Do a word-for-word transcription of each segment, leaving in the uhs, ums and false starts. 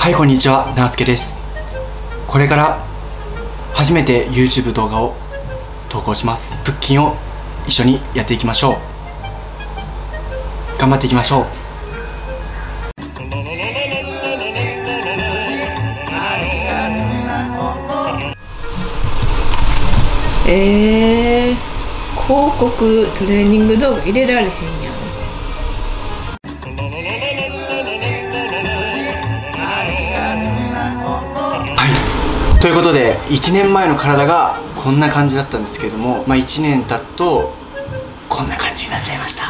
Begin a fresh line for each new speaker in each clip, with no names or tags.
はい、こんにちは、なーすけです。これから初めて YouTube 動画を投稿します。腹筋を一緒にやっていきましょう。頑張っていきましょう。
えー、広告トレーニング動画入れられへんやん。
はい、ということでいちねんまえの体がこんな感じだったんですけれども、まあ、いちねん経つとこんな感じになっちゃいました。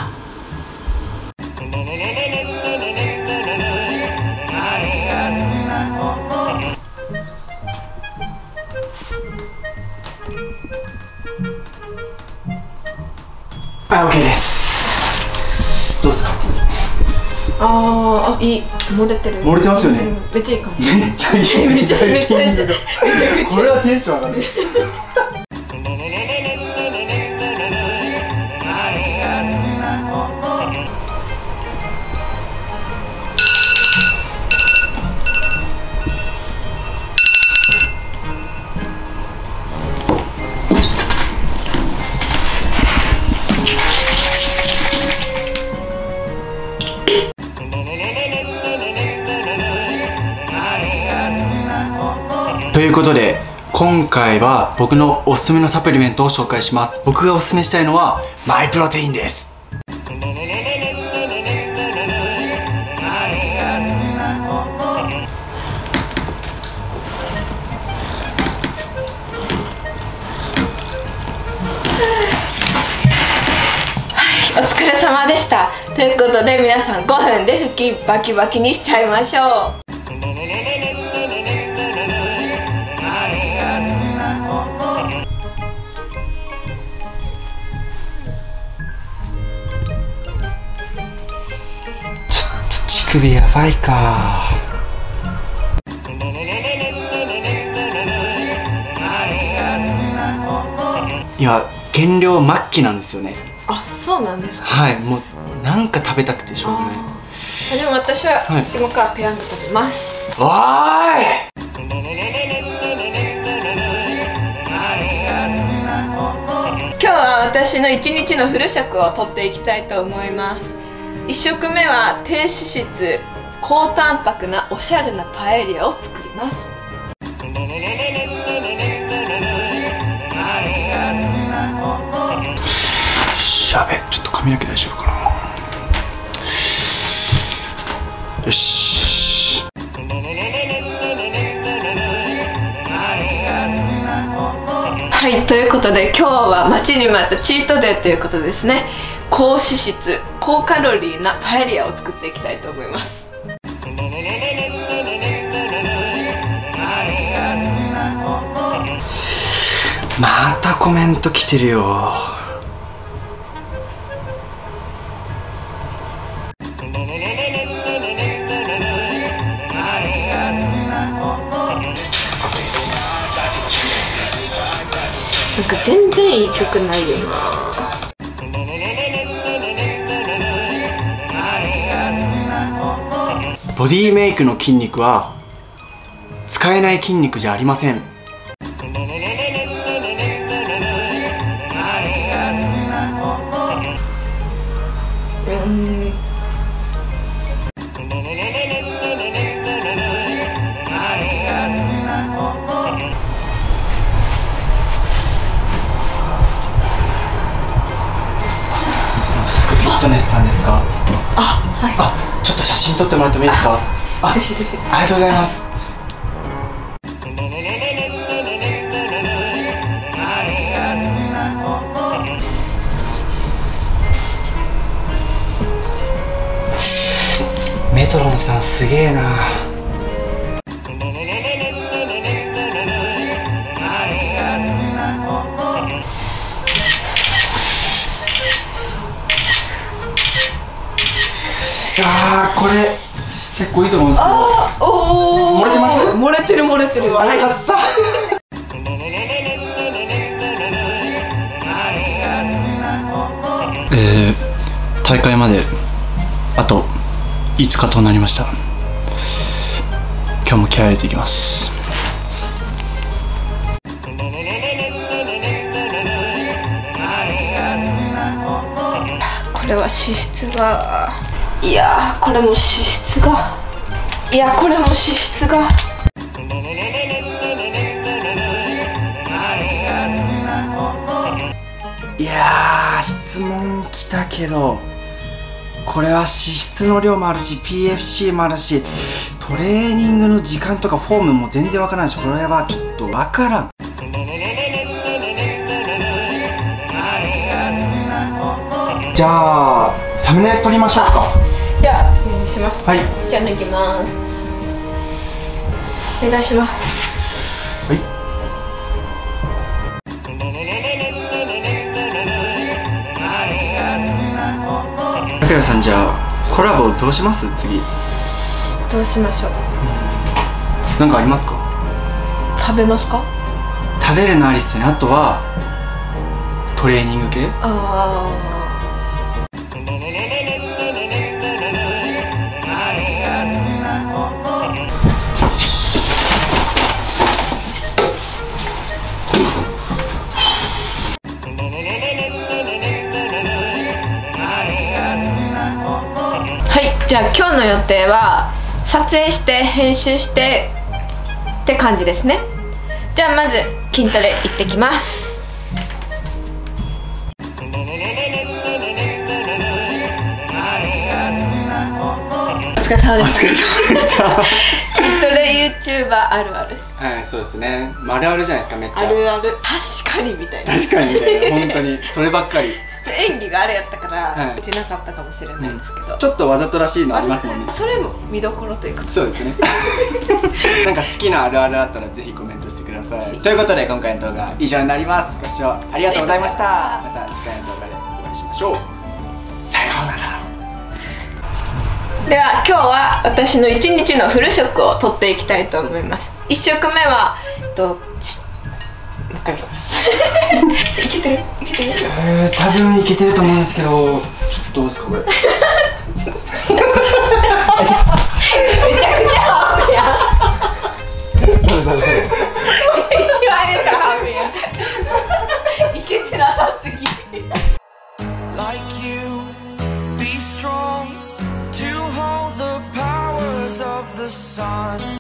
はい、OK です。どうですか？
あーあ、いい。漏れてる。
漏れてますよね。
うん、めっちゃいい感じ。
めっちゃいい。
めちゃめちゃめちゃめちゃ
これはテンション上がる。ということで今回は僕のおすすめのサプリメントを紹介します。僕がおすすめしたいのはマイプロテインです。
お疲れ様でした。ということで皆さんごふんで腹筋バキバキにしちゃいましょう。
乳首やばいか。今減量末期なんですよね。
あ、そうなんですか。
はい、もうなんか食べたくてしょうがない。
でも私は今からペヤング食べます。
おーい。
今日は私の一日のフル尺を取っていきたいと思います。いち食目は低脂質高タンパクなおしゃれなパエリアを作ります。
しゃべ、ちょっと髪の毛大丈夫かな。よし。
はい、ということで今日は待ちに待ったチートデーということですね。高脂質高カロリーなパエリアを作っていきたいと思います。
またコメント来てるよ。
なんか全然いい曲ないよな。
ボディメイクの筋肉は使えない筋肉じゃありません。
うん
フィットネスさんですか？
あ、はい。
あ、ちょっと写真撮ってもらってもいいですか？あ、
ぜひぜひ。
ありがとうございます。メトロンさんすげえな。さあこれ結構いいと思うんですけど。
あー、おー、
漏れてます？
漏れてる漏れてる。
ナイス。えー、大会まであといつかとなりました。 今日も気合い入れていきます。
これは脂質が、いやーこれも脂質が、いやこれも脂質が。
いやー、質問来たけど、これは脂質の量もあるし ピーエフシー もあるし、トレーニングの時間とかフォームも全然わからないし、これはちょっとわからん。じゃあサムネ撮りましょうか。
じゃあお願いします。
はい、
じゃあ脱ぎます。お願いします。
はい。竹谷さん、じゃあコラボどうします？次
どうしましょう。
なんかありますか？
食べますか？
食べるのありっすね。あとはトレーニング系。
ああ、はい、じゃあ今日の予定は撮影して編集してって感じですね。じゃあまず筋トレ行ってきます。お疲れ様です。
お疲れ様でした。
筋トレ YouTuber あるある。
はい、そうですね。あるあるじゃないですか、めっちゃ。
あるある。確かにみたいな。
確かにみたいな、本当にそればっかり。
演技があれやったから、
はい、
うちなかったかもしれないですけど、うん、
ちょっとわざとらしいのありますもんね。
それも見どころというか。
そうですね。なんか好きなあるあるあったらぜひコメントしてください。ということで今回の動画は以上になります。ご視聴ありがとうございました。また次回の動画でお会いしましょう。さようなら。
では今日は私の一日のフル食をとっていきたいと思います。いっ食目はえっともう一回いきます。いけてるいけてる。
えー、多分いけてると思うんですけど、ちょっとどうですかこれ。めちゃくちゃ